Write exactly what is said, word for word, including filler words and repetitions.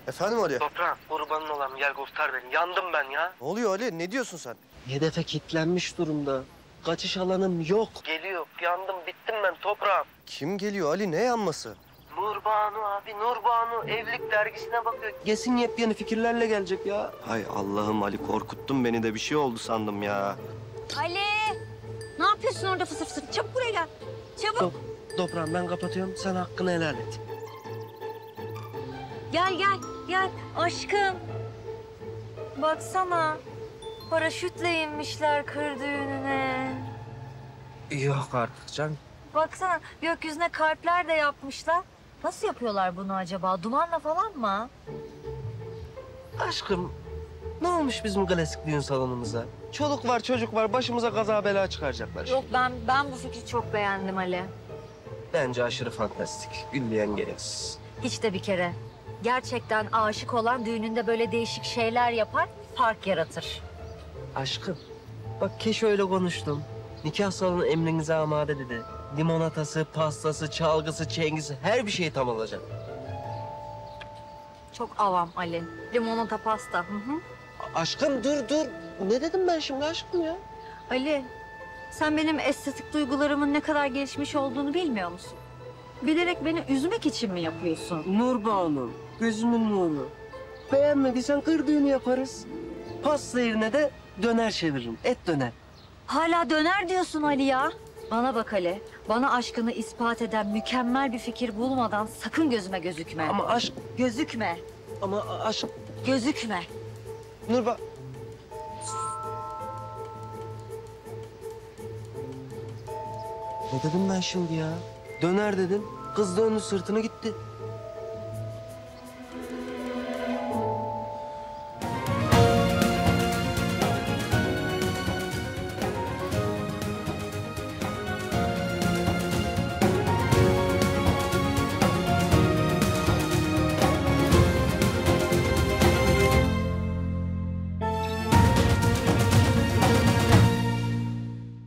Efendim Ali? Toprağım kurbanın olam gel kurtar beni. Yandım ben ya. Ne oluyor Ali? Ne diyorsun sen? Hedefe kilitlenmiş durumda. Kaçış alanım yok. Geliyor. Yandım bittim ben toprağım. Kim geliyor Ali? Ne yanması? Nurbanu abi Nurbanu evlilik dergisine bakıyor. Kesin yepyeni fikirlerle gelecek ya. Hay Allah'ım Ali, korkuttun beni de, bir şey oldu sandım ya. Ali! Ne yapıyorsun orada fısır fısır? Çabuk buraya gel. Çabuk. Dop, Toprağım ben kapatıyorum. Sen hakkını helal et. Gel gel gel aşkım. Baksana. Paraşütle inmişler kır düğününe. Yok artık can. Baksana gökyüzüne kalpler de yapmışlar. Nasıl yapıyorlar bunu acaba? Dumanla falan mı? Aşkım ne olmuş bizim klasik düğün salonumuza? Çoluk var çocuk var, başımıza kaza bela çıkaracaklar. Yok ben ben bu fikri çok beğendim Ali. Bence aşırı fantastik. Gülleyen gereksiz. Hiç de bir kere. Gerçekten aşık olan düğününde böyle değişik şeyler yapar, fark yaratır. Aşkım bak keş öyle konuştum. Nikah salonu emrinize amade dedi. Limonatası, pastası, çalgısı, çengisi her bir şey tam olacak. Çok avam Ali. Limonata pasta. Hı hı. Aşkım dur dur. Ne dedim ben şimdi aşkım ya? Ali, sen benim estetik duygularımın ne kadar gelişmiş olduğunu bilmiyor musun? Bilerek beni üzmek için mi yapıyorsun? Nurbanu, gözümün nuru. Beğenmediysen kır düğünü yaparız. Pasta yerine de döner çeviririm. Et döner. Hala döner diyorsun Ali ya. Bana bak Ali, bana aşkını ispat eden mükemmel bir fikir bulmadan sakın gözüme gözükme. Ama aşk, Gözükme, ama aşk. gözükme. Nurba. Ne dedim ben şimdi ya? Döner dedim. Kız döndü sırtını gitti.